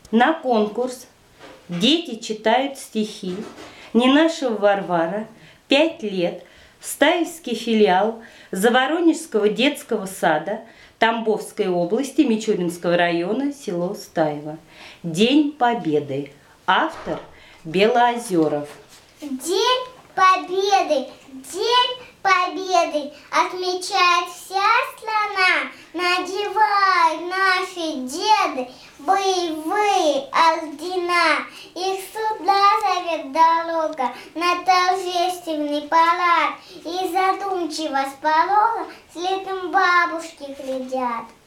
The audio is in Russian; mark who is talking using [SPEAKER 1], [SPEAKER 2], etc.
[SPEAKER 1] на конкурс «Дети читают стихи» Ненашева Варвара, 5 лет, Стаевский филиал Заворонежского детского сада Тамбовской области, Мичуринского района, село Стаево. День Победы. Автор Белоозеров.
[SPEAKER 2] День Победы, День Победы отмечает вся страна. Надевают наши деды боевые ордена. Их сюда зовет дорога на торжественный парад. И задумчиво с порога следом бабушки глядят.